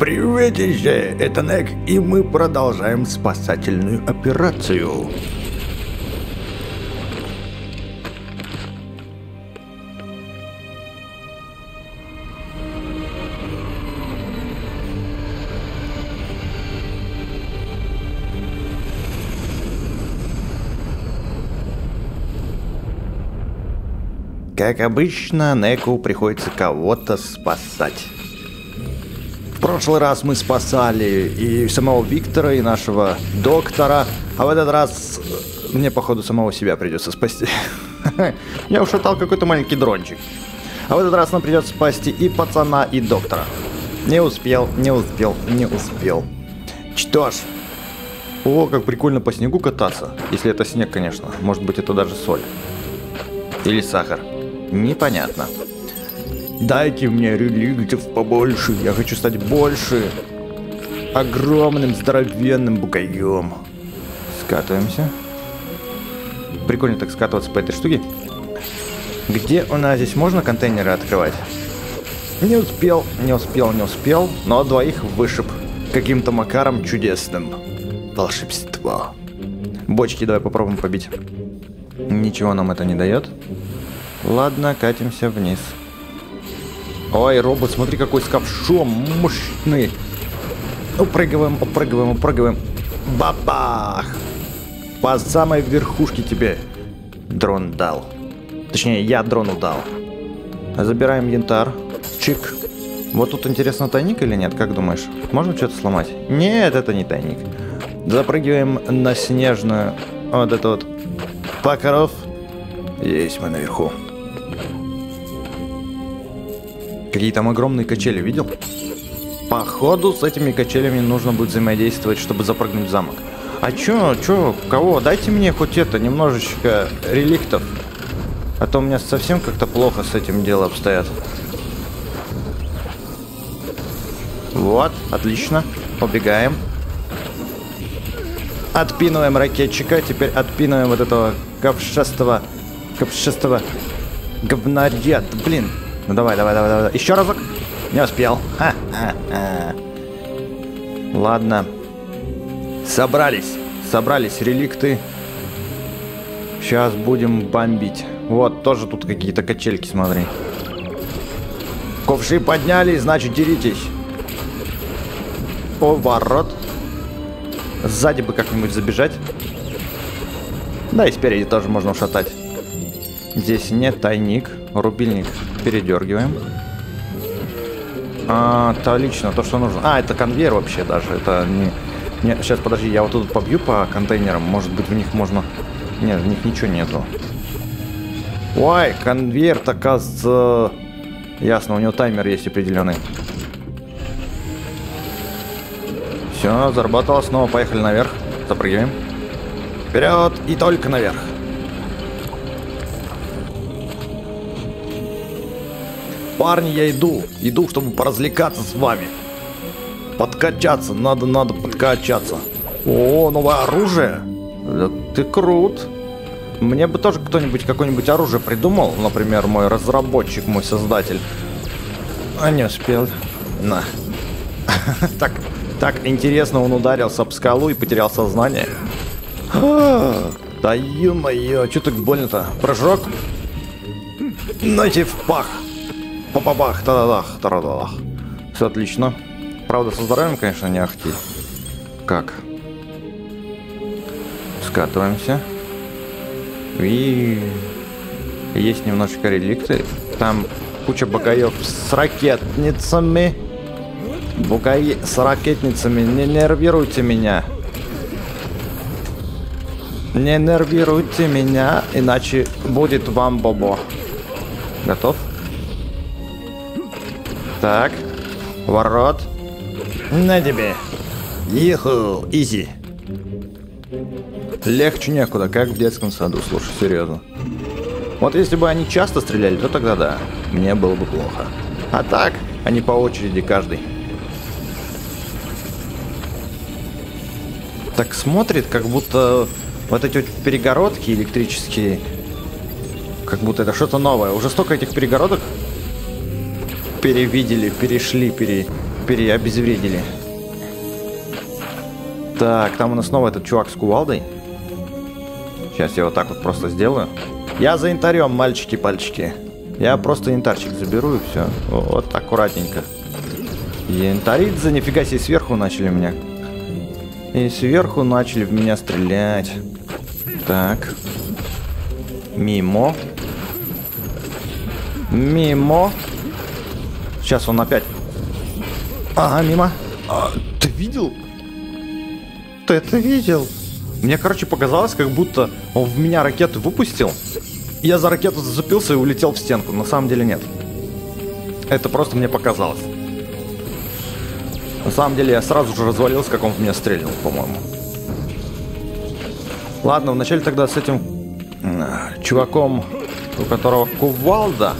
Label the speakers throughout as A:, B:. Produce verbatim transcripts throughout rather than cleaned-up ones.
A: Приветище, это Нек, и мы продолжаем спасательную операцию. Как обычно, Неку приходится кого-то спасать. В прошлый раз мы спасали и самого Виктора, и нашего доктора, а в этот раз мне, походу, самого себя придется спасти. Я ушатал какой-то маленький дрончик. А в этот раз нам придется спасти и пацана, и доктора. Не успел, не успел, не успел. Что ж. О, как прикольно по снегу кататься. Если это снег, конечно. Может быть, это даже соль. Или сахар. Непонятно. Дайте мне реликтов побольше. Я хочу стать больше. Огромным, здоровенным бугаем. Скатываемся. Прикольно так скатываться по этой штуке. Где у нас здесь можно контейнеры открывать? Не успел, не успел, не успел. Но двоих вышиб. Каким-то макаром чудесным. Волшебство. Бочки давай попробуем побить. Ничего нам это не дает. Ладно, катимся вниз. Ой, робот, смотри, какой с ковшом мощный. Упрыгиваем, упрыгиваем, упрыгиваем. Бабах! По самой верхушке тебе дрон дал. Точнее, я дрону дал. Забираем янтарь. Чик. Вот тут интересно, тайник или нет? Как думаешь? Можно что-то сломать? Нет, это не тайник. Запрыгиваем на снежную вот эту вот покров. Есть мы наверху. Какие там огромные качели, видел? Походу с этими качелями нужно будет взаимодействовать, чтобы запрыгнуть в замок. А чё, чё, кого? Дайте мне хоть это, немножечко реликтов. А то у меня совсем как-то плохо с этим делом обстоят. Вот, отлично. Убегаем. Отпинываем ракетчика. Теперь отпинываем вот этого ковшастого... Ковшастого... говнаря. Блин. Ну давай, давай, давай, давай. Еще разок. Не успел. Ха-ха-ха. Ладно. Собрались. Собрались реликты. Сейчас будем бомбить. Вот, тоже тут какие-то качельки, смотри. Ковши подняли, значит, деритесь. Поворот. Сзади бы как-нибудь забежать. Да, и спереди тоже можно ушатать. Здесь нет тайник. Рубильник передергиваем. А, отлично, то, что нужно. А, это конвейер вообще даже. Это не... не... Сейчас, подожди, я вот тут побью по контейнерам. Может быть, в них можно... Нет, в них ничего нету. Ой, конвейер-то, оказывается... Ясно, у него таймер есть определенный. Все, заработало. Снова поехали наверх. Запрыгиваем. Вперед и только наверх. Парни, я иду. Иду, чтобы поразвлекаться с вами. Подкачаться. Надо, надо подкачаться. О, новое оружие. Да ты крут. Мне бы тоже кто-нибудь какое-нибудь оружие придумал. Например, мой разработчик, мой создатель. А не успел. На. Так, так интересно, он ударился об скалу и потерял сознание. Да ё-моё, что так больно-то? Прыжок. Нате в пах. Па-па-бах, та-да-дах, та-да-дах. Все отлично. Правда, со здоровьем, конечно, не ахти. Как? Скатываемся. И есть немножечко реликты. Там куча бугаев с ракетницами. Бугаи с ракетницами. Не нервируйте меня. Не нервируйте меня, иначе будет вам бобо. Готов? Так. Ворот. На тебе. Иху, изи. Легче некуда, как в детском саду, слушай, серьезно. Вот если бы они часто стреляли, то тогда да, мне было бы плохо. А так, они по очереди каждый. Так смотрит, как будто вот эти вот перегородки электрические, как будто это что-то новое. Уже столько этих перегородок перевидели, перешли, пере... переобезвредили. Так, там у нас снова этот чувак с кувалдой. Сейчас я вот так вот просто сделаю. Я за янтарем, мальчики-пальчики. Я просто янтарчик заберу и все. Вот аккуратненько. Янтаридзе, нифига себе, сверху начали меня. И сверху начали в меня стрелять. Так. Мимо. Мимо. Сейчас он опять. Ага, мимо. А, ты видел? Ты это видел? Мне, короче, показалось, как будто он в меня ракету выпустил. Я за ракету зацепился и улетел в стенку. На самом деле нет. Это просто мне показалось. На самом деле я сразу же развалился, как он в меня стрельнул, по-моему. Ладно, вначале тогда с этим э, чуваком, у которого кувалда.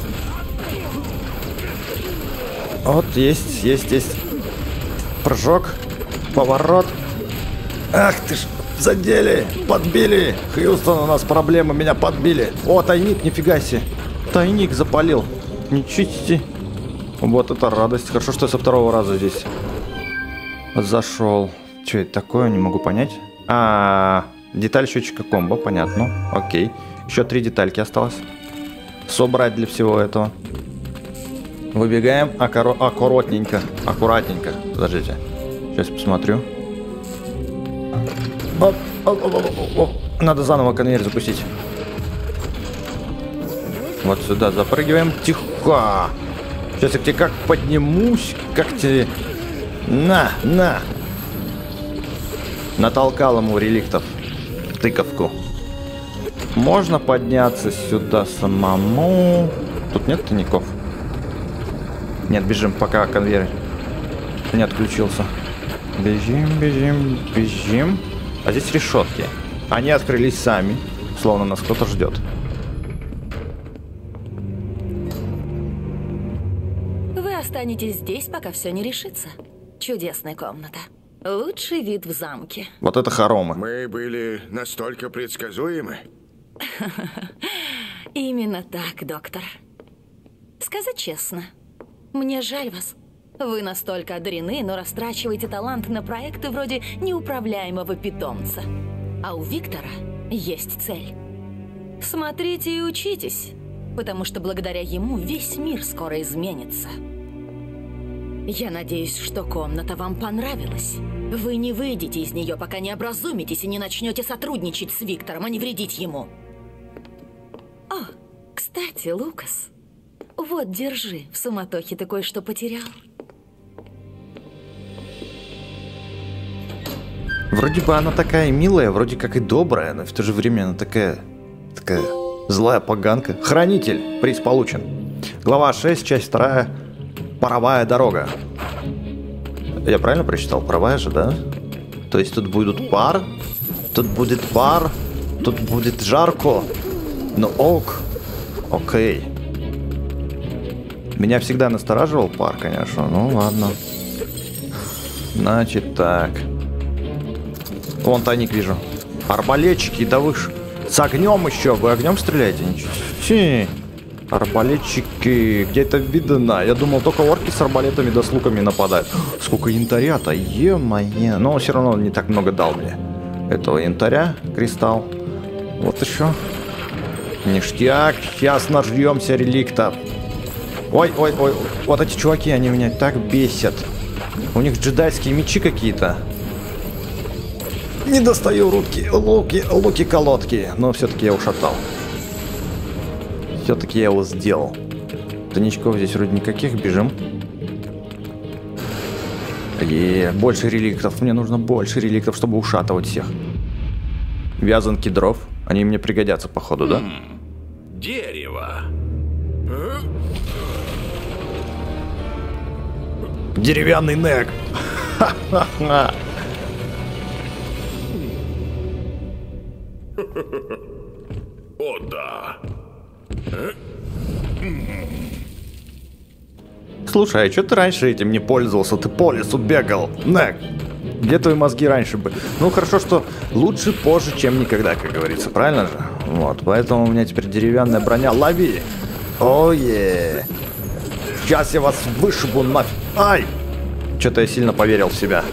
A: Вот, есть, есть, есть. Прыжок, поворот. Ах ты ж, задели, подбили. Хьюстон, у нас проблемы, меня подбили. О, тайник, нифига себе. Тайник запалил. Ничего себе. Вот это радость. Хорошо, что я со второго раза здесь зашел. Что это такое, не могу понять. А, деталь счетчика комбо, понятно. Окей. Еще три детальки осталось собрать для всего этого. Выбегаем аккура- аккуратненько. Аккуратненько. Подождите. Сейчас посмотрю. Оп, оп, оп, оп, оп. Надо заново конвейер запустить. Вот сюда запрыгиваем. Тихо. Сейчас я к тебе как поднимусь. Как тебе... На, на. Натолкал ему реликтов. Тыковку. Можно подняться сюда самому. Тут нет тайников? Нет, бежим, пока конвейер не отключился. Бежим, бежим, бежим. А здесь решетки. Они открылись сами. Словно нас кто-то ждет.
B: Вы останетесь здесь, пока все не решится. Чудесная комната. Лучший вид в замке.
A: Вот это хоромы.
C: Мы были настолько предсказуемы.
B: Именно так, доктор. Сказать честно, мне жаль вас. Вы настолько одарены, но растрачиваете талант на проекты вроде неуправляемого питомца. А у Виктора есть цель. Смотрите и учитесь, потому что благодаря ему весь мир скоро изменится. Я надеюсь, что комната вам понравилась. Вы не выйдете из нее, пока не образумитесь и не начнете сотрудничать с Виктором, а не вредить ему. О, кстати, Лукас, вот, держи. В суматохе ты кое-что потерял.
A: Вроде бы она такая милая, вроде как и добрая, но в то же время она такая... Такая злая поганка. Хранитель. Приз получен. Глава шесть, часть вторая. Паровая дорога. Я правильно прочитал? Паровая же, да? То есть тут будет пар. Тут будет пар. Тут будет жарко. Ну ок. Окей. Меня всегда настораживал пар, конечно. Ну ладно. Значит так. Вон тайник вижу. Арбалетчики, да вы ж с огнем еще. Вы огнем стреляете? Ничего. Фи. Арбалетчики. Где это видно? Я думал, только орки с арбалетами да с луками нападают. Сколько янтаря-то. Е-мое. Но все равно он не так много дал мне. Этого янтаря. Кристалл. Вот еще. Ништяк. Сейчас нажремся реликтов. Ой, ой, ой. Вот эти чуваки, они меня так бесят. У них джедайские мечи какие-то. Не достаю руки, луки, луки-колодки. Но все-таки я ушатал. Все-таки я его сделал. Тайничков здесь вроде никаких. Бежим. Е, больше реликтов. Мне нужно больше реликтов, чтобы ушатывать всех. Вязанки дров. Они мне пригодятся, походу, да?
C: Дерево.
A: Деревянный нег. Ха-ха-ха.
C: О, да.
A: Слушай, а что ты раньше этим не пользовался? Ты по лесу бегал. Нег. Где твои мозги раньше были? Ну, хорошо, что лучше позже, чем никогда, как говорится. Правильно же? Вот, поэтому у меня теперь деревянная броня. Лови! Ой-е! Сейчас я вас вышибу нафиг. Ай! Что-то я сильно поверил в себя.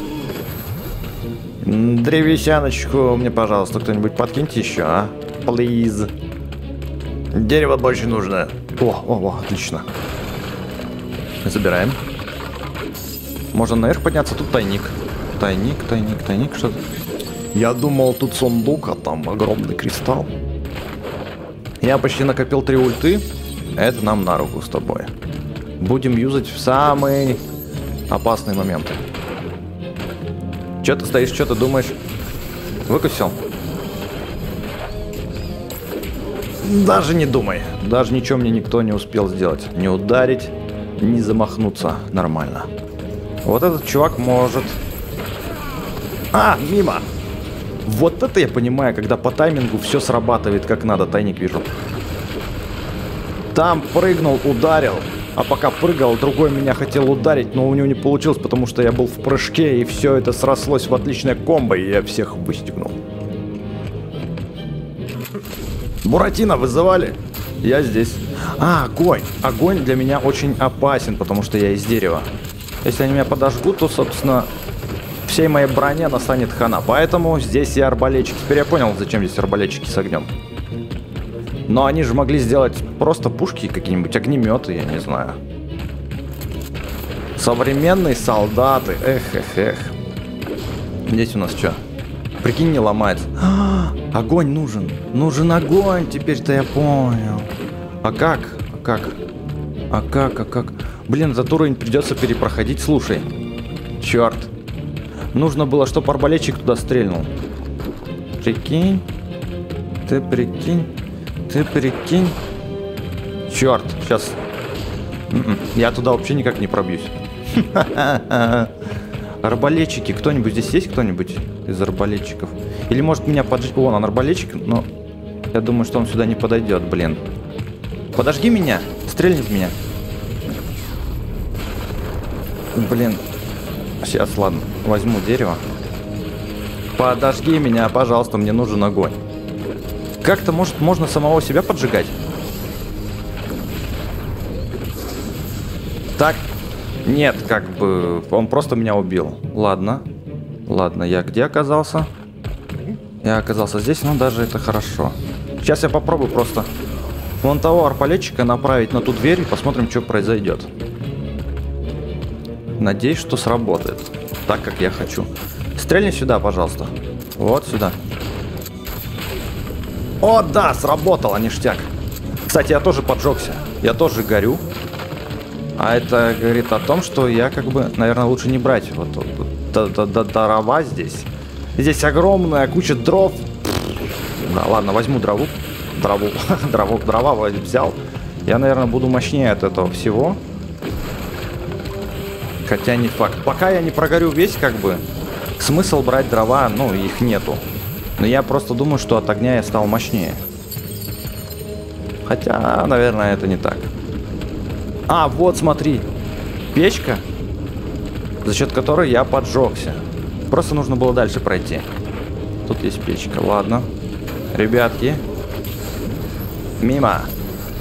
A: Древесяночку мне, пожалуйста, кто-нибудь подкиньте еще, а? Please. Дерево больше нужно. О, о, о, отлично. Забираем. Можно наверх подняться, тут тайник. Тайник, тайник, тайник, что-то. Я думал, тут сундук, а там огромный кристалл. Я почти накопил три ульты. Это нам на руку с тобой. Будем юзать в самые опасные моменты. Че ты стоишь, что ты думаешь? Выкусил? Даже не думай. Даже ничего мне никто не успел сделать. Не ударить, не замахнуться нормально. Вот этот чувак может... А, мимо! Вот это я понимаю, когда по таймингу все срабатывает как надо. Тайник вижу. Там прыгнул, ударил. А пока прыгал, другой меня хотел ударить, но у него не получилось, потому что я был в прыжке, и все это срослось в отличное комбо, и я всех выстегнул. Буратино вызывали? Я здесь. А, огонь. Огонь для меня очень опасен, потому что я из дерева. Если они меня подожгут, то, собственно, всей моей броне настанет хана. Поэтому здесь и арбалетчики. Теперь я понял, зачем здесь арбалетчики с огнем. Но они же могли сделать просто пушки, какие-нибудь огнеметы, я не знаю. Современные солдаты. Эх, эх, эх. Здесь у нас что? Прикинь, не ломается. А, огонь нужен. Нужен огонь. Теперь-то я понял. А как? А как? А как? А как? Блин, этот уровень придется перепроходить. Слушай. Черт. Нужно было, чтобы арбалетчик туда стрельнул. Прикинь. Ты прикинь. Ты прикинь. Черт. Сейчас. Я туда вообще никак не пробьюсь. Арбалетчики. Кто-нибудь здесь есть? Кто-нибудь из арбалетчиков? Или может меня поджечь? Вон он, арбалетчик. Но я думаю, что он сюда не подойдет, блин. Подожги меня. Стрельни в меня. Блин. Сейчас, ладно. Возьму дерево. Подожги меня, пожалуйста. Мне нужен огонь. Как-то, может, можно самого себя поджигать? Так. Нет, как бы... Он просто меня убил. Ладно. Ладно, я где оказался? Я оказался здесь, но даже это хорошо. Сейчас я попробую просто вон того арбалетчика направить на ту дверь и посмотрим, что произойдет. Надеюсь, что сработает. Так, как я хочу. Стрельни сюда, пожалуйста. Вот сюда. О, да, сработало, ништяк. Кстати, я тоже поджегся. Я тоже горю. А это говорит о том, что я как бы, наверное, лучше не брать вот, вот, вот дрова здесь. Здесь огромная куча дров. Да, ладно, возьму дрову. Дрову. Дрову, дрова взял. Я, наверное, буду мощнее от этого всего. Хотя не факт. Пока я не прогорю весь, как бы, смысл брать дрова, ну, их нету. Но я просто думаю, что от огня я стал мощнее. Хотя, наверное, это не так. А, вот, смотри. Печка, за счет которой я поджегся. Просто нужно было дальше пройти. Тут есть печка, ладно. Ребятки. Мимо.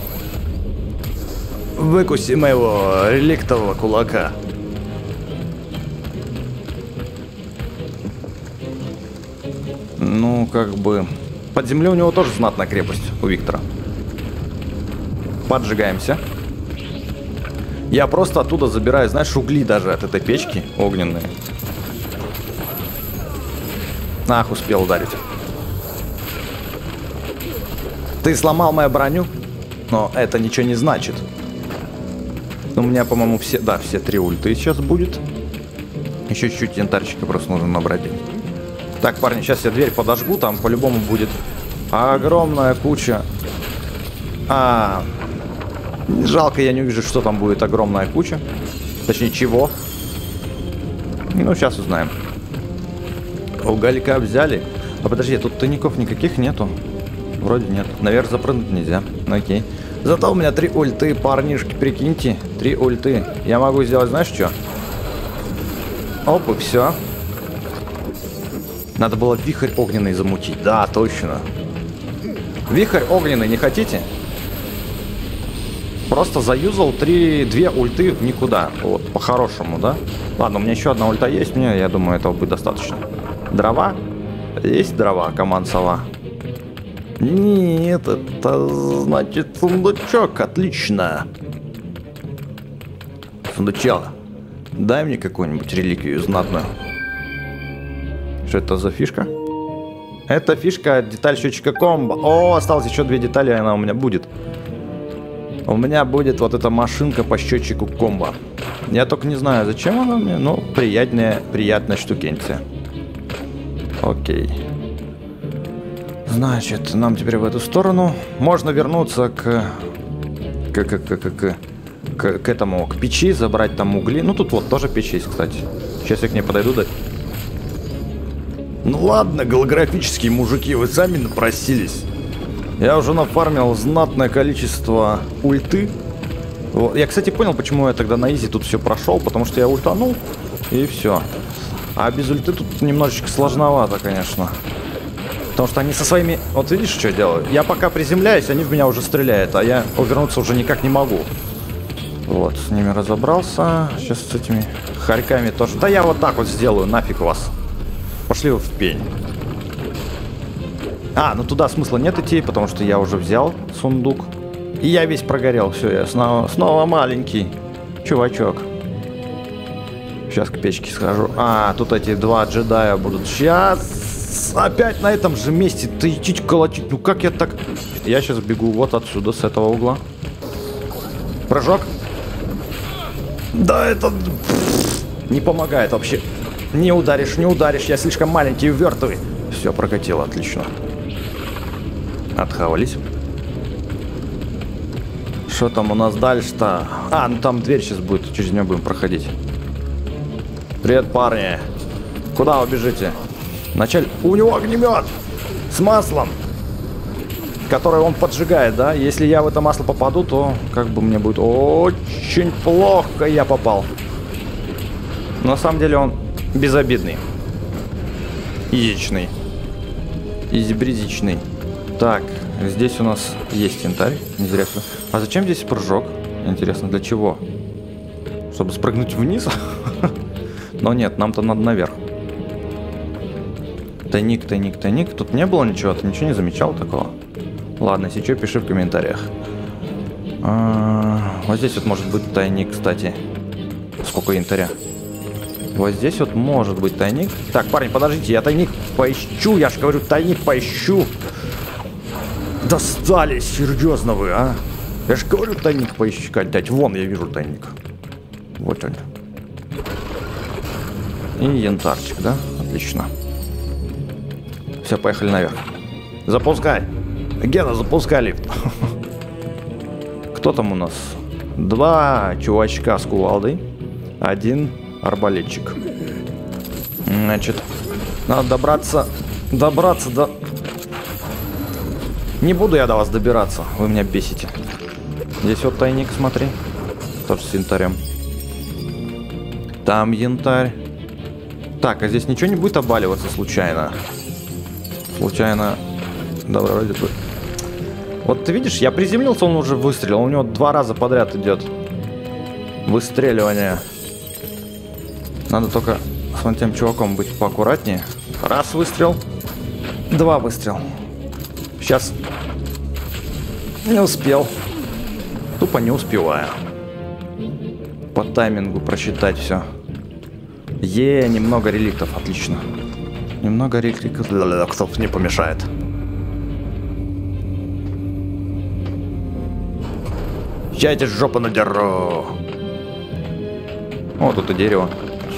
A: Выкуси моего реликтового кулака. Ну, как бы... Под землей у него тоже знатная крепость, у Виктора. Поджигаемся. Я просто оттуда забираю, знаешь, угли даже от этой печки огненные. Ах, успел ударить. Ты сломал мою броню? Но это ничего не значит. У меня, по-моему, все... Да, все три ульты сейчас будет. Еще чуть-чуть янтарчика просто нужно набрать. Так, парни, сейчас я дверь подожгу. Там по-любому будет огромная куча. А... Жалко, я не увижу, что там будет огромная куча. Точнее, чего. Ну, сейчас узнаем. Уголька взяли. А подожди, тут тайников никаких нету. Вроде нет. Наверх запрыгнуть нельзя. Окей. Зато у меня три ульты, парнишки, прикиньте. Три ульты. Я могу сделать, знаешь, что? Оп, и все. Надо было вихрь огненный замутить. Да, точно. Вихрь огненный не хотите? Просто заюзал три, две ульты в никуда. Вот, по-хорошему, да? Ладно, у меня еще одна ульта есть, мне, я думаю, этого будет достаточно. Дрова? Есть дрова, команд сова? Нет, это значит сундучок, отлично. Сундучок, дай мне какую-нибудь реликвию знатную. Что это за фишка? Это фишка, деталь счетчика комбо. О, осталось еще две детали, и она у меня будет. У меня будет вот эта машинка по счетчику комбо. Я только не знаю, зачем она мне, но приятная, приятная штукенция. Окей. Значит, нам теперь в эту сторону. Можно вернуться к... К, к, к, к, к, к, к этому, к печи, забрать там угли. Ну, тут вот тоже печь есть, кстати. Сейчас я к ней подойду, да. Ну ладно, голографические мужики, вы сами напросились. Я уже нафармил знатное количество ульты. Я, кстати, понял, почему я тогда на изи тут все прошел. Потому что я ультанул, и все. А без ульты тут немножечко сложновато, конечно. Потому что они со своими... Вот видишь, что делают? Я пока приземляюсь, они в меня уже стреляют, а я увернуться уже никак не могу. Вот, с ними разобрался. Сейчас с этими хорьками тоже. Да я вот так вот сделаю, нафиг вас. Пошли вы в пень. А, ну туда смысла нет идти, потому что я уже взял сундук. И я весь прогорел. Все, я снова, снова маленький чувачок. Сейчас к печке схожу. А, тут эти два джедая будут. Сейчас... Опять на этом же месте ты идти колотить. Ну как я так... Я сейчас бегу вот отсюда, с этого угла. Прыжок. Да это... Не помогает вообще. Не ударишь, не ударишь. Я слишком маленький и увертывый. Все, прокатило, отлично. Отхавались. Что там у нас дальше-то? А, ну там дверь сейчас будет. Через нее будем проходить. Привет, парни. Куда вы бежите? Вначале... У него огнемет! С маслом! Который он поджигает, да? Если я в это масло попаду, то как бы мне будет очень плохо, я попал. Но на самом деле он безобидный. Изичный. Изибризичный. Так, здесь у нас есть янтарь. Не зря все. А зачем здесь прыжок? Интересно, для чего? Чтобы спрыгнуть вниз? Но нет, нам-то надо наверх. Тайник, тайник, тайник. Тут не было ничего, ты ничего не замечал такого? Ладно, если что, пиши в комментариях. А, вот здесь вот может быть тайник, кстати. Сколько янтаря? Вот здесь вот может быть тайник. Так, парень, подождите, я тайник поищу. Я же говорю, тайник поищу. Достали, серьезно вы, а? Я же говорю, тайник поискать дать. Вон, я вижу тайник. Вот он. И янтарчик, да? Отлично. Все, поехали наверх. Запускай. Гена, запускай лифт. Кто там у нас? Два чувачка с кувалдой. Один арбалетчик. Значит, надо добраться. Добраться до... Не буду я до вас добираться. Вы меня бесите. Здесь вот тайник, смотри. Тоже с янтарем. Там янтарь. Так, а здесь ничего не будет обваливаться случайно? Случайно... Да, вроде бы... Вот ты видишь, я приземлился, он уже выстрелил. У него два раза подряд идет выстреливание. Надо только с вон тем чуваком быть поаккуратнее. Раз выстрел. Два выстрела. Сейчас. Не успел. Тупо не успеваю. По таймингу просчитать все. Е, немного реликтов, отлично. Немного реликтов, кто-то не помешает. Чайте жопу надеру. О, тут и дерево.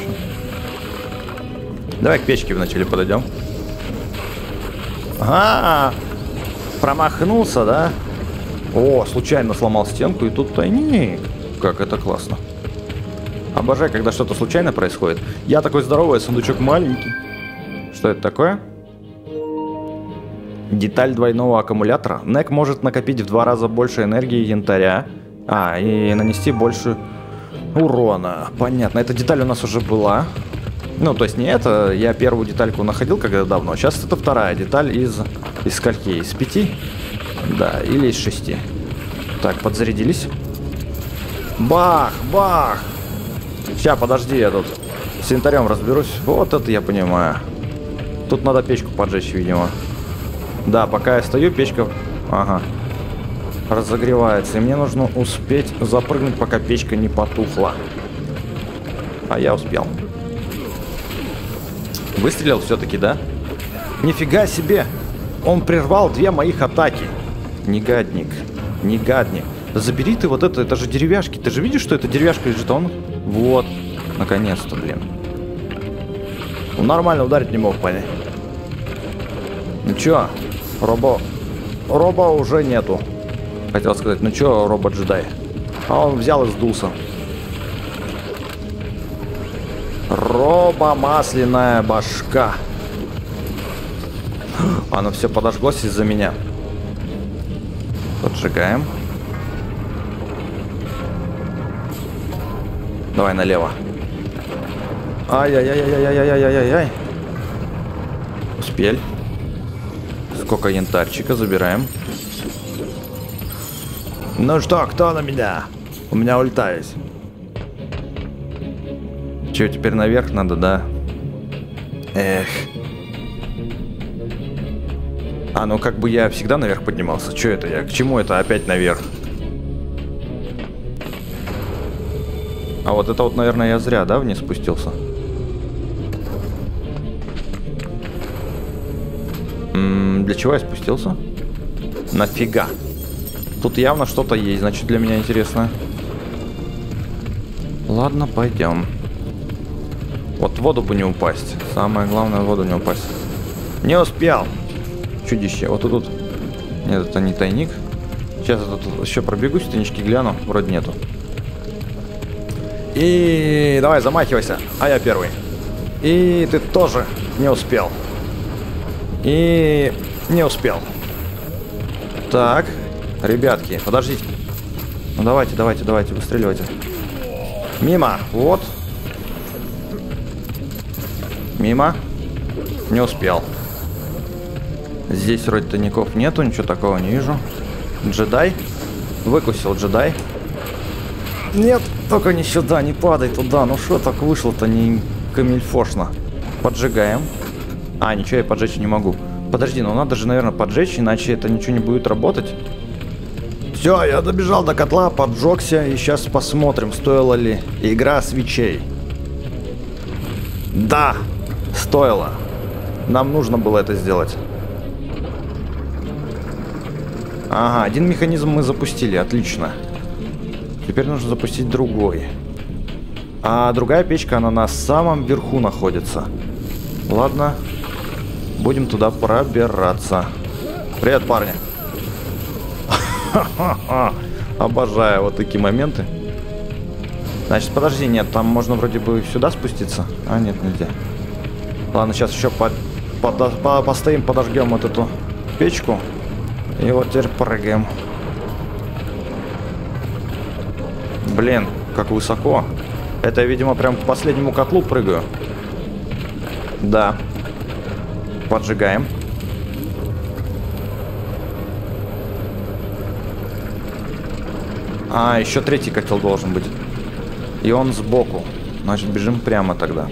A: Давай к печке вначале подойдем. Ага, промахнулся, да? О, случайно сломал стенку, и тут тайник. Как это классно. Обожаю, когда что-то случайно происходит. Я такой здоровый, а сундучок маленький. Что это такое? Деталь двойного аккумулятора. Нек может накопить в два раза больше энергии янтаря. А, и нанести больше урона. Понятно. Эта деталь у нас уже была. Ну, то есть не это. Я первую детальку находил когда давно. Сейчас это вторая деталь из... Из скольки? Из пяти? Да, или из шести. Так, подзарядились. Бах, бах. Сейчас, подожди, я тут с янтарем разберусь. Вот это я понимаю. Тут надо печку поджечь, видимо. Да, пока я стою, печка... Ага. Разогревается. И мне нужно успеть запрыгнуть, пока печка не потухла. А я успел. Выстрелил все-таки, да? Нифига себе! Он прервал две моих атаки. Негадник. Негадник. Забери ты вот это, это же деревяшки. Ты же видишь, что это деревяшка и жетон? Вот. Наконец-то, блин. Он нормально ударить не мог, понять. Ну чё, робо... Робо уже нету. Хотел сказать, ну чё, робот-джедай? А он взял и сдулся. Робо-масляная башка. Оно все подожглось из-за меня. Поджигаем. Давай налево. Ай-яй-яй-яй-яй-яй-яй-яй-яй. Успель. Сколько янтарчика забираем. Ну что, кто на меня? У меня ульта есть. Че, теперь наверх надо, да? Эх. А, ну как бы я всегда наверх поднимался. Че это я? К чему это опять наверх? А вот это вот, наверное, я зря, да, вниз спустился? М-м, для чего я спустился? Нафига? Тут явно что-то есть, значит, для меня интересно. Ладно, пойдем. Вот в воду бы не упасть. Самое главное, в воду не упасть. Не успел. Чудище. Вот тут. Нет, это не тайник. Сейчас я тут еще пробегусь, тайнички гляну. Вроде нету. И давай, замахивайся. А я первый. И ты тоже не успел. И не успел. Так. Ребятки, подождите. Ну давайте, давайте, давайте, выстреливайте. Мимо. Вот. Мимо. Не успел. Здесь вроде тайников нету, ничего такого не вижу. Джедай. Выкусил джедай. Нет, только не сюда, не падай туда. Ну что так вышло-то не камильфошно. Поджигаем. А, ничего я поджечь не могу. Подожди, ну надо же, наверное, поджечь, иначе это ничего не будет работать. Все, я добежал до котла, поджегся, и сейчас посмотрим, стоила ли игра свечей. Да, стоило. Нам нужно было это сделать. Ага, один механизм мы запустили, отлично. Теперь нужно запустить другой. А другая печка, она на самом верху находится. Ладно, будем туда пробираться. Привет, парни. Обожаю вот такие моменты. Значит, подожди, нет, там можно вроде бы сюда спуститься. А, нет, нельзя. Ладно, сейчас еще под, под, по, постоим, подожгем вот эту печку. И вот теперь прыгаем. Блин, как высоко. Это я, видимо, прям к последнему котлу прыгаю. Да. Поджигаем. А, еще третий котел должен быть. И он сбоку. Значит, бежим прямо тогда.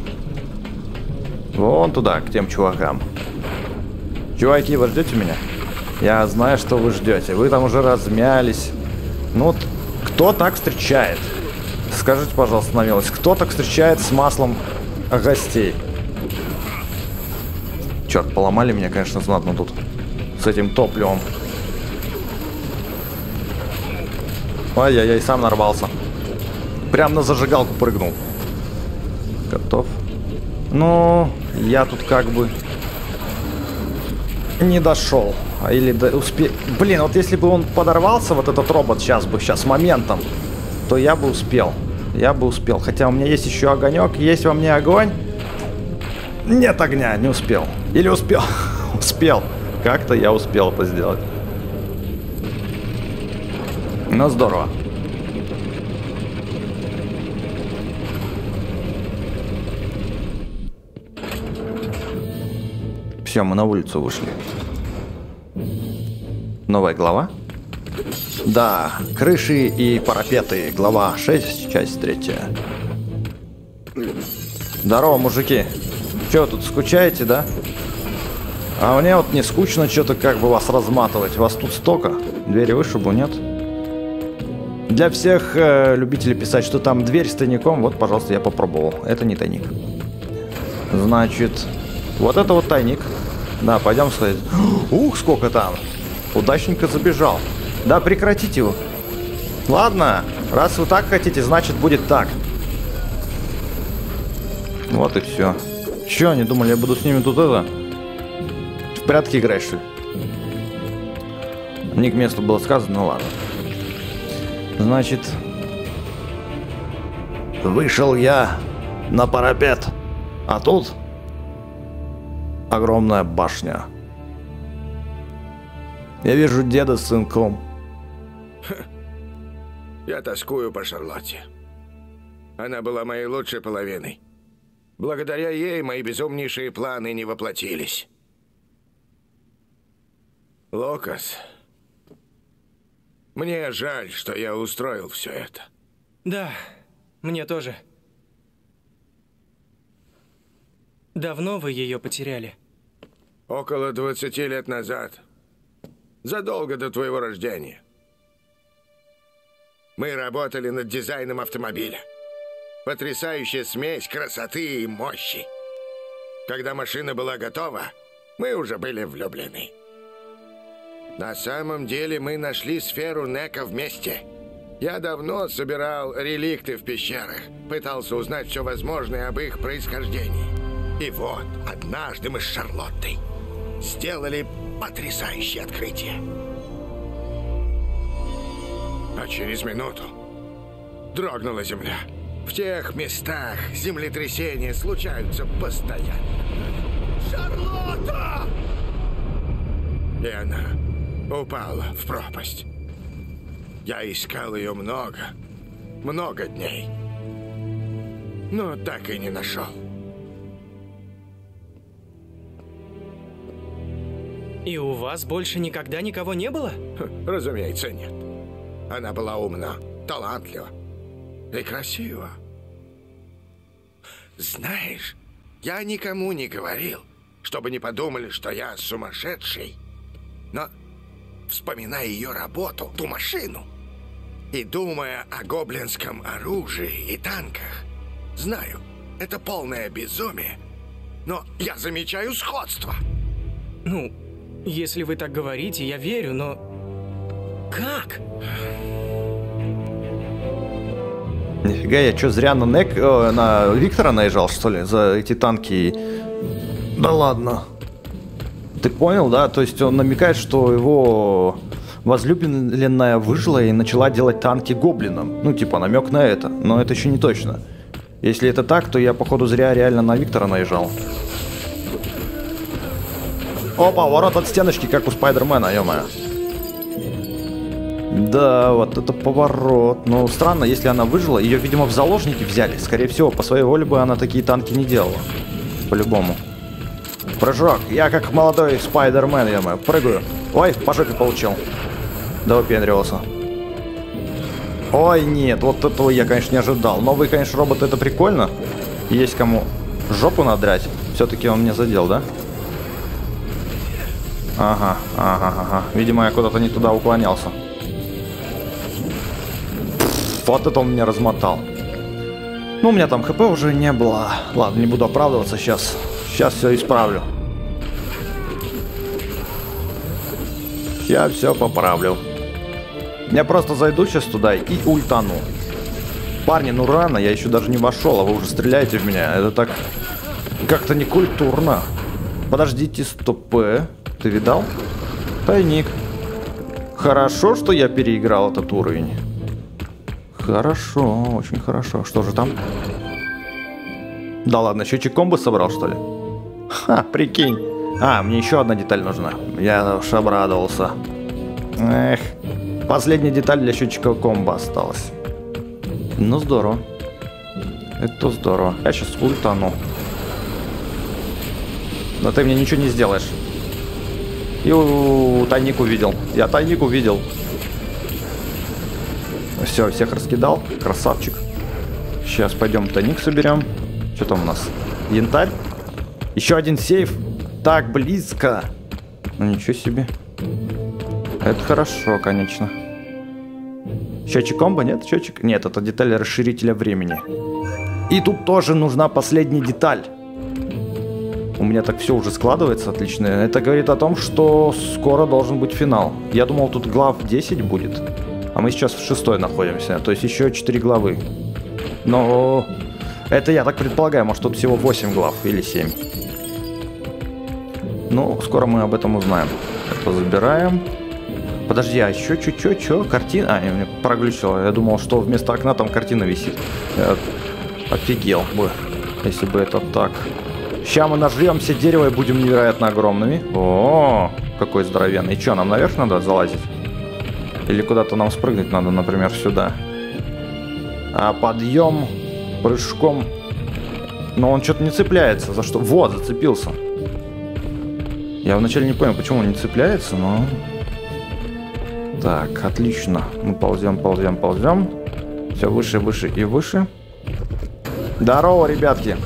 A: Вон туда, к тем чувакам. Чуваки, вы ждете меня? Я знаю, что вы ждете. Вы там уже размялись. Ну вот, кто так встречает? Скажите, пожалуйста, на милость, кто так встречает с маслом гостей? Черт, поломали меня, конечно, знатно тут. С этим топливом. Ай-яй-яй, сам нарвался. Прям на зажигалку прыгнул. Готов. Ну, я тут как бы не дошел. Или до... успе... Блин, вот если бы он подорвался, вот этот робот сейчас бы, сейчас моментом, то я бы успел. Я бы успел. Хотя у меня есть еще огонек. Есть во мне огонь? Нет огня, не успел. Или успел? Успел. Как-то я успел это сделать. Ну, здорово. Все, мы на улицу вышли. Новая глава. Да, крыши и парапеты. Глава шесть, часть третья. Здорово, мужики. Че, тут скучаете, да? А мне вот не скучно что-то как бы вас разматывать. Вас тут столько. Двери вышибу, нет? Для всех э, любителей писать, что там дверь с тайником, вот, пожалуйста, я попробовал. Это не тайник. Значит, вот это вот тайник. Да, пойдем сходить. Ух, сколько там. Удачненько забежал. Да, прекратите его. Ладно, раз вы так хотите, значит будет так. Вот и все. Че, они думали, я буду с ними тут это... В прятки играть, что ли? Не к месту было сказано, ну ладно. Значит... Вышел я на парапет, а тут... Огромная башня. Я вижу деда с сынком.
C: Я тоскую по Шарлотте. Она была моей лучшей половиной. Благодаря ей мои безумнейшие планы не воплотились. Лукас, мне жаль, что я устроил все это.
D: Да, мне тоже. Давно вы ее потеряли?
C: Около двадцати лет назад. Задолго до твоего рождения. Мы работали над дизайном автомобиля. Потрясающая смесь красоты и мощи. Когда машина была готова, мы уже были влюблены. На самом деле мы нашли сферу Нека вместе. Я давно собирал реликты в пещерах, пытался узнать все возможное об их происхождении. И вот, однажды мы с Шарлоттой сделали потрясающее открытие. А через минуту дрогнула земля. В тех местах землетрясения случаются постоянно. Шарлотта! И она упала в пропасть. Я искал ее много, много дней, но так и не нашел.
D: И у вас больше никогда никого не было?
C: Разумеется, нет. Она была умна, талантлива и красива. Знаешь, я никому не говорил, чтобы не подумали, что я сумасшедший. Но, вспоминая ее работу, ту машину, и думая о гоблинском оружии и танках, знаю, это полное безумие, но я замечаю сходство.
D: Ну, если вы так говорите, я верю, но... Как?
A: Нифига, я что, зря на Нек, э, на Виктора наезжал, что ли, за эти танки? Да ладно. Ты понял, да? То есть он намекает, что его возлюбленная выжила и начала делать танки гоблинам. Ну, типа, намек на это. Но это еще не точно. Если это так, то я, походу, зря реально на Виктора наезжал. Опа, ворот от стеночки, как у Спайдермена, ё-моё. Да, вот это поворот. Ну, странно, если она выжила, ее, видимо, в заложники взяли. Скорее всего, по своей воле бы она такие танки не делала. По-любому. Прыжок. Я как молодой Спайдермен, ё-моё, прыгаю. Ой, по жопе получил. Да выпендривался. Ой, нет, вот этого я, конечно, не ожидал. Новые, конечно, роботы, это прикольно. Есть кому жопу надрать. Все-таки он мне задел, да? Ага, ага, ага. Видимо, я куда-то не туда уклонялся. Вот это он меня размотал. Ну, у меня там хп уже не было. Ладно, не буду оправдываться сейчас. Сейчас все исправлю. Я все поправлю. Я просто зайду сейчас туда и ультану. Парни, ну рано, я еще даже не вошел, а вы уже стреляете в меня. Это так как-то некультурно. Подождите, стоп. Ты видал? Тайник. Хорошо, что я переиграл этот уровень. Хорошо, очень хорошо. Что же там? Да ладно, счетчик комбо собрал, что ли? Ха, прикинь. А, мне еще одна деталь нужна. Я уж обрадовался. Эх, последняя деталь для счетчика комбо осталась. Ну, здорово. Это здорово. Я сейчас ультану. Но ты мне ничего не сделаешь. И у, тайник увидел. Я тайник увидел. Все, всех раскидал. Красавчик. Сейчас пойдем тоник соберем. Что там у нас? Янтарь. Еще один сейф. Так близко. Ну ничего себе. Это хорошо, конечно. Счетчик комбо, нет? Счетчик? Нет, это деталь расширителя времени. И тут тоже нужна последняя деталь. У меня так все уже складывается отлично. Это говорит о том, что скоро должен быть финал. Я думал, тут глав десять будет. А мы сейчас в шестой находимся. То есть еще четыре главы. Но это я так предполагаю. Может, тут всего восемь глав или семь. Ну, скоро мы об этом узнаем. Это забираем. Подожди, а еще чуть-чуть, что? Картина? А, я меня проглючила. Я думал, что вместо окна там картина висит. Я офигел бы, если бы это так. Сейчас мы нажремся дерева и будем невероятно огромными. О, какой здоровенный. И что, нам наверх надо залазить? Или куда-то нам спрыгнуть надо, например, сюда? А подъем прыжком... Но он что-то не цепляется. За что? Вот, зацепился. Я вначале не понял, почему он не цепляется, но... Так, отлично. Мы ползем, ползем, ползем. Все выше, выше и выше. Здорово, ребятки.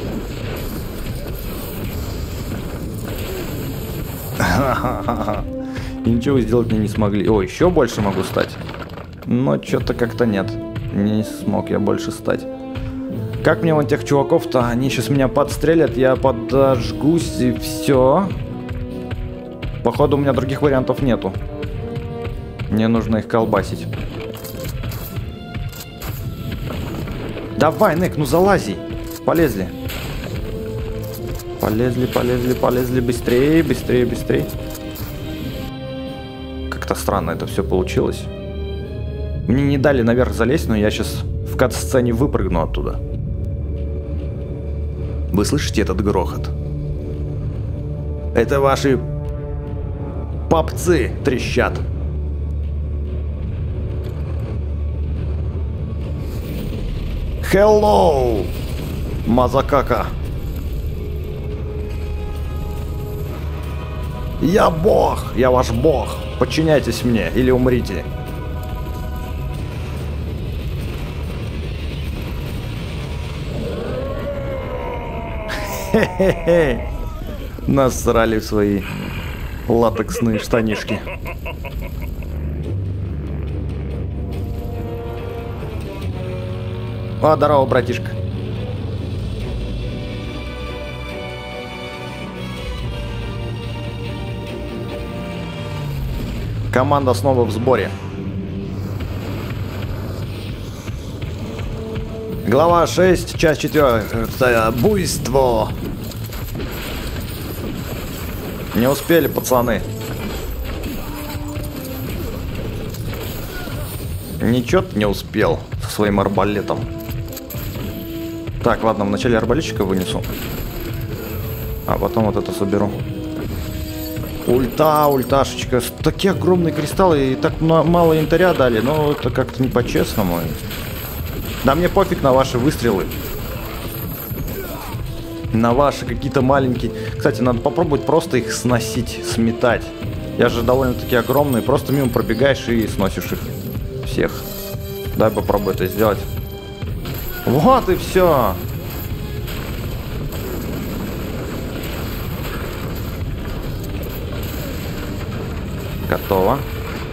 A: И ничего сделать мне не смогли. О, еще больше могу стать. Но что-то как-то нет. Не смог я больше стать. Как мне вон тех чуваков-то? Они сейчас меня подстрелят, я подожгусь и все. Походу у меня других вариантов нету. Мне нужно их колбасить. Давай, Нек, ну залази. Полезли. Полезли, полезли, полезли. Быстрее, быстрее, быстрее. Как-то странно это все получилось. Мне не дали наверх залезть, но я сейчас в кат-сцене выпрыгну оттуда. Вы слышите этот грохот? Это ваши попцы трещат. Hello, Мазакака. Я бог, я ваш бог. Подчиняйтесь мне или умрите. Хе-хе-хе. Насрали в свои латексные штанишки. О, здорово, братишка. Команда снова в сборе. Глава шесть, часть четвертая. Буйство. Не успели, пацаны. Ничего ты не успел со своим арбалетом. Так, ладно, вначале арбалетчика вынесу. А потом вот это соберу. Ульта, ульташечка. Такие огромные кристаллы и так мало янтаря дали. Но это как-то не по-честному. Да мне пофиг на ваши выстрелы. На ваши какие-то маленькие. Кстати, надо попробовать просто их сносить, сметать. Я же довольно-таки огромный. Просто мимо пробегаешь и сносишь их всех. Дай попробую это сделать. Вот и все. Готово.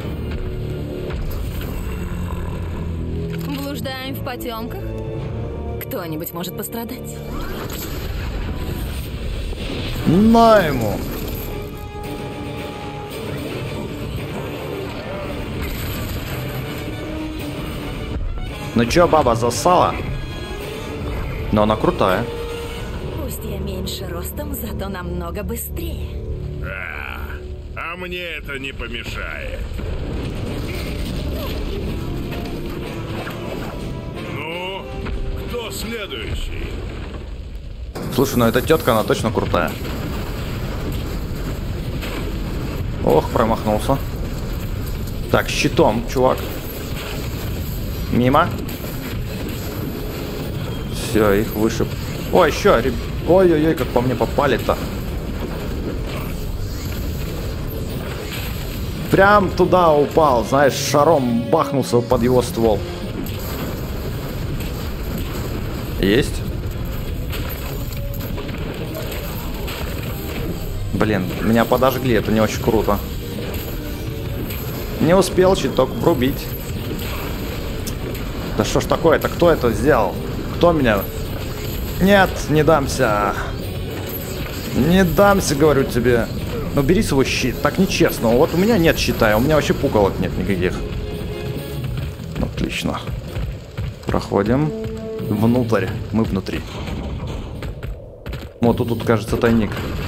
B: Блуждаем в потемках. Кто-нибудь может пострадать.
A: На ему. Ну чё, баба, засала? Но она крутая.
B: Пусть я меньше ростом, зато намного быстрее.
E: А, а мне это не помешает. Ну, кто следующий?
A: Слушай, ну эта тетка, она точно крутая. Ох, промахнулся. Так, щитом, чувак. Мимо. Все, их вышиб. Ой, еще. Реб... Ой-ой-ой, как по мне попали-то. Прям туда упал, знаешь, шаром бахнулся под его ствол. Есть. Блин, меня подожгли, это не очень круто. Не успел щиток врубить. Да что ж такое-то? Кто это сделал? Кто меня... Нет, не дамся. Не дамся, говорю тебе. Ну бери свой щит, так нечестно. Вот у меня нет щита, у меня вообще пуколок нет никаких. Отлично. Проходим внутрь. Мы внутри. Вот тут, тут кажется, тайник.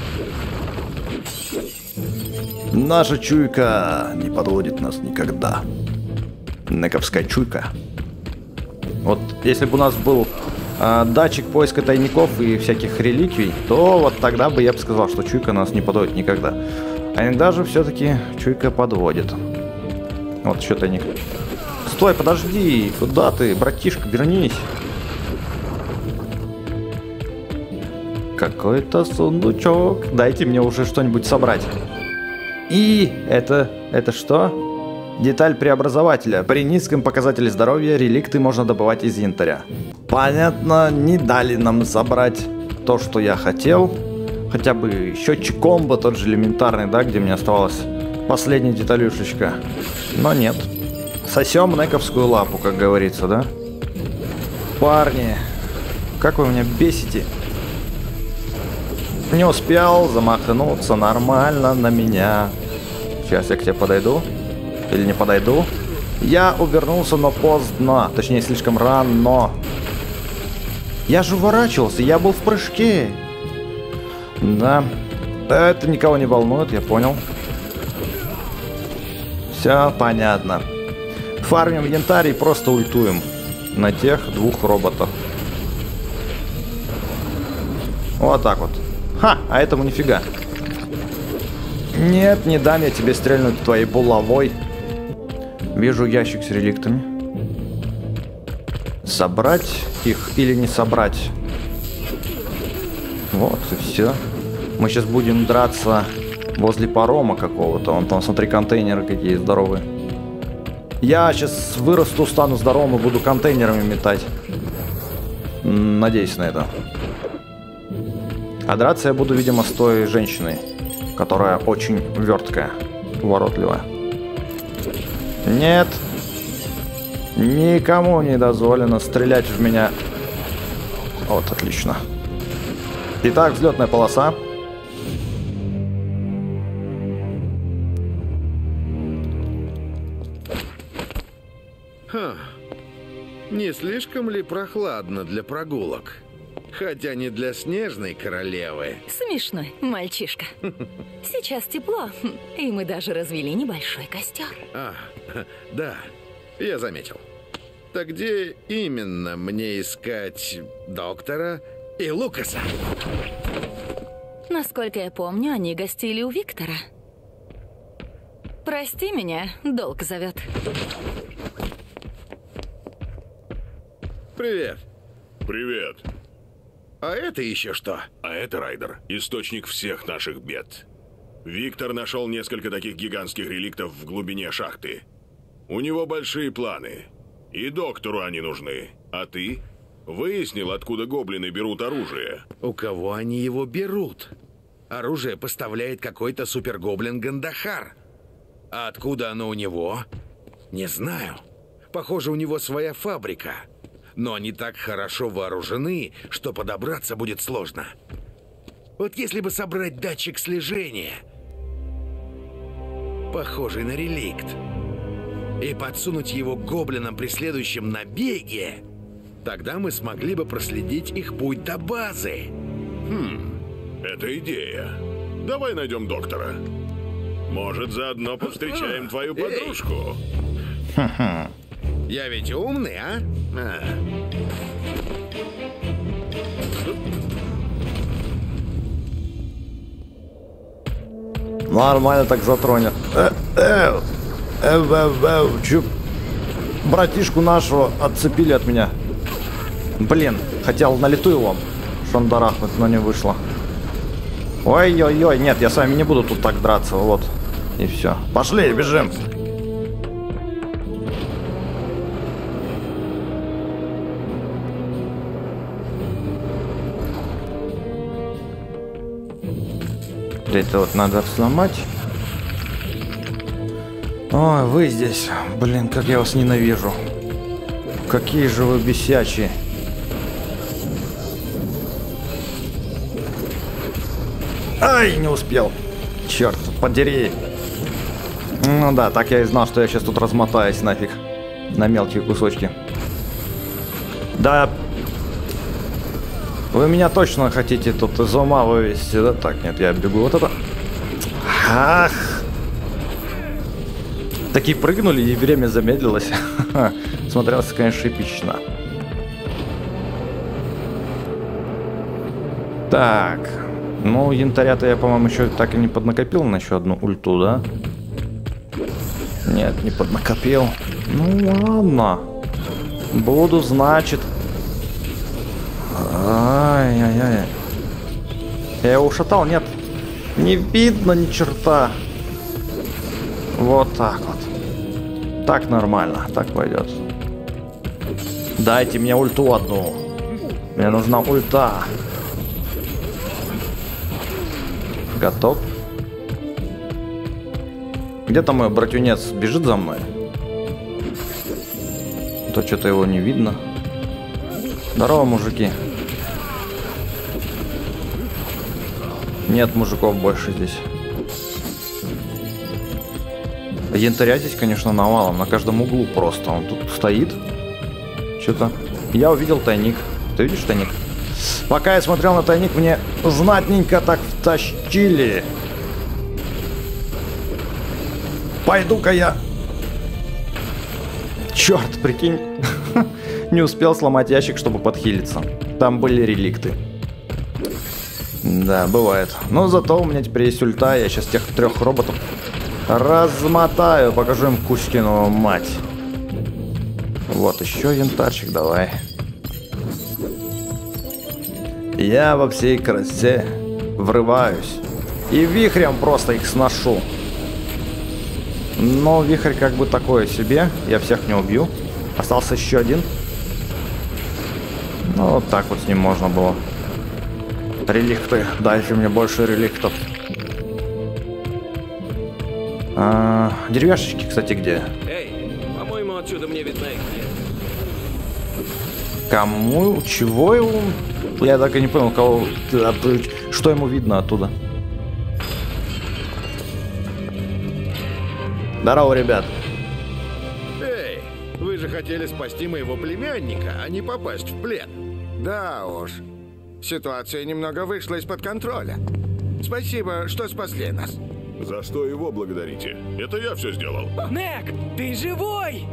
A: Наша чуйка не подводит нас никогда. Нековская чуйка. Вот если бы у нас был э, датчик поиска тайников и всяких реликвий, то вот тогда бы я бы сказал, что чуйка нас не подводит никогда. А иногда же все-таки чуйка подводит. Вот еще тайник. Стой, подожди! Куда ты, братишка, вернись! Какой-то сундучок. Дайте мне уже что-нибудь собрать. И это... это что? Деталь преобразователя. При низком показателе здоровья реликты можно добывать из янтаря. Понятно, не дали нам собрать то, что я хотел. Хотя бы счетчик комбо, тот же элементарный, да, где мне оставалась последняя деталюшечка. Но нет. Сосем нековскую лапу, как говорится, да? Парни, как вы меня бесите. Не успел замахнуться нормально на меня. Сейчас я к тебе подойду. Или не подойду. Я увернулся, но поздно. Точнее, слишком рано. Я же уворачивался, я был в прыжке. Да. Это никого не волнует, я понял. Все понятно. Фармим янтарь и просто ультуем на тех двух роботах. Вот так вот. Ха, а этому нифига. Нет, не дам я тебе стрельнуть твоей булавой. Вижу ящик с реликтами. Собрать их или не собрать? Вот и все. Мы сейчас будем драться возле парома какого-то. Вон там, смотри, контейнеры какие здоровые. Я сейчас вырасту, стану здоровым и буду контейнерами метать. Надеюсь на это. А драться я буду, видимо, с той женщиной, которая очень верткая, воротливая. Нет. Никому не дозволено стрелять в меня. Вот, отлично. Итак, взлетная полоса.
C: Ха. Не слишком ли прохладно для прогулок? Хотя не для снежной королевы.
B: Смешной мальчишка. Сейчас тепло, и мы даже развели небольшой костер.
C: А, да, я заметил. Так где именно мне искать доктора и Лукаса?
B: Насколько я помню, они гостили у Виктора. Прости меня, долг зовет.
C: Привет.
E: Привет.
C: А это еще что?
E: А это, Райдер, источник всех наших бед. Виктор нашел несколько таких гигантских реликтов в глубине шахты. У него большие планы. И доктору они нужны. А ты выяснил, откуда гоблины берут оружие?
C: У кого они его берут? Оружие поставляет какой-то супергоблин Гандахар. А откуда оно у него? Не знаю. Похоже, у него своя фабрика. Но они так хорошо вооружены, что подобраться будет сложно. Вот если бы собрать датчик слежения, похожий на реликт, и подсунуть его гоблинам при следующем набеге, тогда мы смогли бы проследить их путь до базы.
E: Хм, это идея. Давай найдем доктора. Может, заодно повстречаем твою подружку.
A: Ха-ха.
C: Я ведь умный, а? а?
A: Нормально так затронет. Э, э, э, э, э, чё? Братишку нашего отцепили от меня. Блин, хотел на лету его шандарахнуть, но не вышло. Ой-ой-ой, нет, я с вами не буду тут так драться, вот. И все. Пошли, бежим. Это вот надо сломать. Ой, вы здесь. Блин, как я вас ненавижу. Какие же вы бесячие. Ай, не успел. Черт, подери. Ну да, так я и знал, что я сейчас тут размотаюсь нафиг. На мелкие кусочки. Да. Вы меня точно хотите тут из ума вывести, да? Так, нет, я бегу вот это. Ах. Такие прыгнули, и время замедлилось. Смотрелось, конечно, эпично. Так. Ну, янтаря-то я, по-моему, еще так и не поднакопил на еще одну ульту, да? Нет, не поднакопил. Ну, ладно. Буду, значит. Ай-яй-яй. Я его ушатал? Нет. Не видно ни черта. Вот так вот. Так нормально. Так пойдет. Дайте мне ульту одну. Мне нужна ульта. Готов. Где-то мой братюнец бежит за мной. То что-то его не видно. Здорово, мужики. Нет мужиков больше здесь. Янтаря здесь, конечно, навалом. На каждом углу просто. Он тут стоит. Что-то. Я увидел тайник. Ты видишь тайник? Пока я смотрел на тайник, мне знатненько так втащили. Пойду-ка я. Черт, прикинь. Не успел сломать ящик, чтобы подхилиться. Там были реликты. Да, бывает. Но зато у меня теперь есть ульта. Я сейчас тех трех роботов размотаю. Покажу им Кузькину мать. Вот еще янтарчик, давай. Я во всей красе врываюсь. И вихрем просто их сношу. Но вихрь как бы такое себе. Я всех не убью. Остался еще один. Ну, вот так вот с ним можно было. Реликты. Дайте мне больше реликтов. А, деревяшечки, кстати, где?
F: Эй, по-моему, отсюда мне видно их нет.
A: Кому? Чего его? Я так и не понял, кого... Что ему видно оттуда? Здорово, ребят.
C: Эй, вы же хотели спасти моего племянника, а не попасть в плен. Да уж. Ситуация немного вышла из-под контроля. Спасибо, что спасли нас.
E: За что его благодарите? Это я все сделал.
D: Нек, ты живой?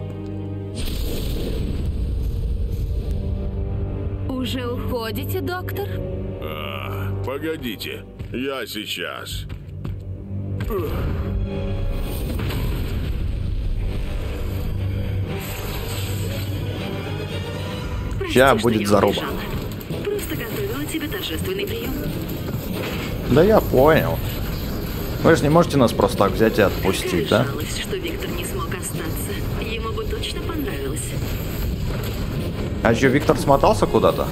B: Уже уходите, доктор?
E: А, погодите, я сейчас.
A: Сейчас будет заруба.
G: Просто готовила тебе торжественный прием.
A: Да я понял. Вы же не можете нас просто так взять и отпустить, да?
G: Жалость, что Виктор не смог остаться. Ему бы точно понравилось.
A: А что, Виктор смотался куда-то?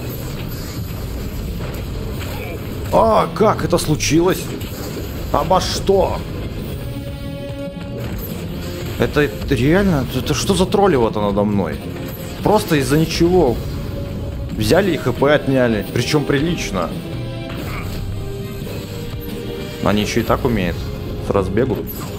A: А, как это случилось? Обо что? Это, это реально? Это что за троллево-то надо мной? Просто из-за ничего. Взяли и ХП отняли. Причем прилично. Они еще и так умеют. С разбегу.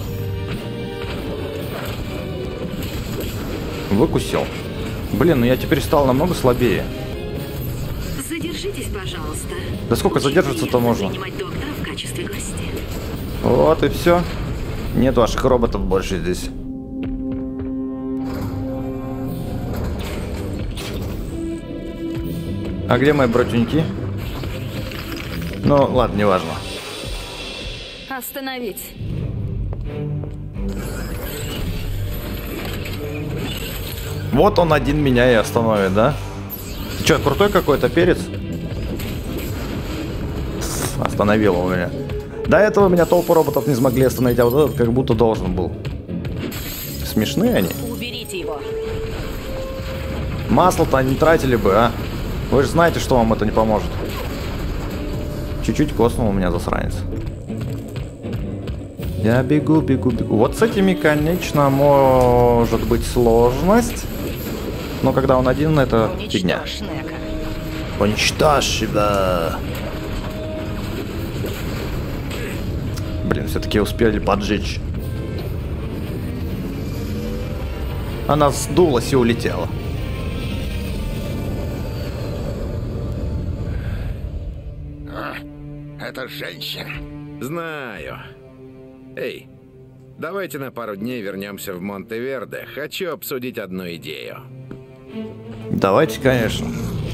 A: Выкусил. Блин, ну я теперь стал намного слабее.
G: Задержитесь, пожалуйста.
A: Да сколько задержаться-то можно?
G: Принимать доктора в качестве гостя.
A: Вот и все. Нет ваших роботов больше здесь. А где мои братюньки? Ну, ладно, неважно.
B: Остановить.
A: Вот он один меня и остановит, да? Ты что, крутой какой-то перец? Остановил он меня. До этого меня толпу роботов не смогли остановить, а вот этот как будто должен был. Смешные они.
B: Уберите его.
A: Масло-то они тратили бы, а? Вы же знаете, что вам это не поможет. Чуть-чуть коснул у меня засранец. Я бегу, бегу, бегу. Вот с этими, конечно, может быть сложность. Но когда он один, это фигня.
B: Уничтожь Нека.
A: Уничтожь его. Блин, все-таки успели поджечь. Она сдулась и улетела.
C: А, это женщина.
F: Знаю. Эй, давайте на пару дней вернемся в Монтеверде. Хочу обсудить одну идею.
A: Давайте, конечно.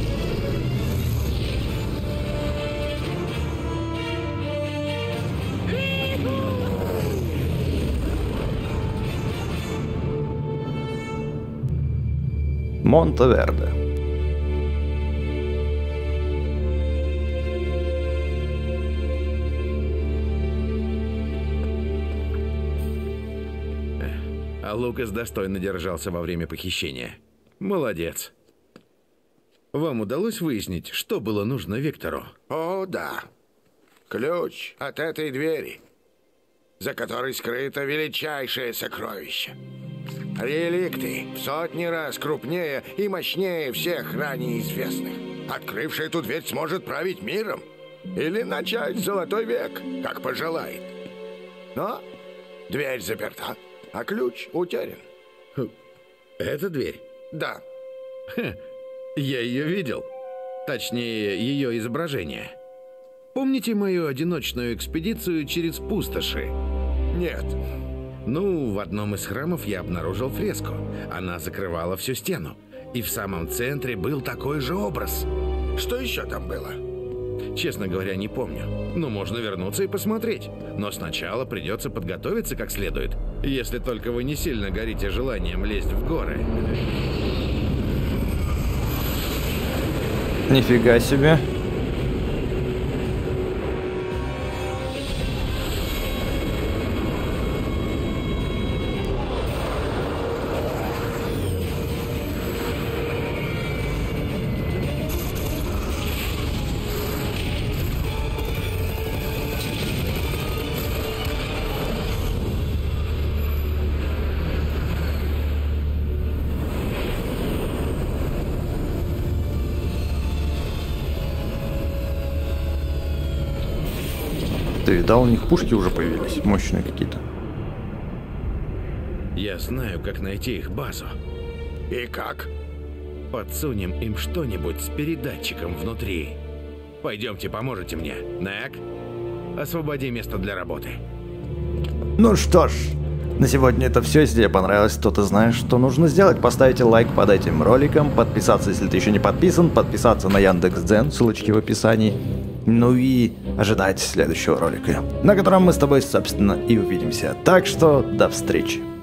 A: Монтеверде.
F: А Лукас достойно держался во время похищения. Молодец. Вам удалось выяснить, что было нужно Виктору?
C: О, да. Ключ от этой двери, за которой скрыто величайшее сокровище. Реликты в сотни раз крупнее и мощнее всех ранее известных. Открывший эту дверь сможет править миром или начать золотой век, как пожелает. Но дверь заперта, а ключ утерян.
F: Эта дверь?
C: Да.
F: Ха, я ее видел. Точнее, ее изображение. Помните мою одиночную экспедицию через пустоши?
C: Нет.
F: Ну, в одном из храмов я обнаружил фреску. Она закрывала всю стену. И в самом центре был такой же образ.
C: Что еще там было?
F: Честно говоря, не помню. Но можно вернуться и посмотреть. Но сначала придется подготовиться как следует. Если только вы не сильно горите желанием лезть в горы.
A: Нифига себе. Ты видал, у них пушки уже появились, мощные какие-то.
F: Я знаю, как найти их базу.
C: И как?
F: Подсунем им что-нибудь с передатчиком внутри. Пойдемте, поможете мне. Нек, освободи место для работы.
A: Ну что ж, на сегодня это все. Если тебе понравилось, то ты знаешь, что нужно сделать. Поставите лайк под этим роликом, подписаться, если ты еще не подписан, подписаться на Яндекс.Дзен, ссылочки в описании. Ну и ожидать следующего ролика, на котором мы с тобой, собственно, и увидимся. Так что до встречи.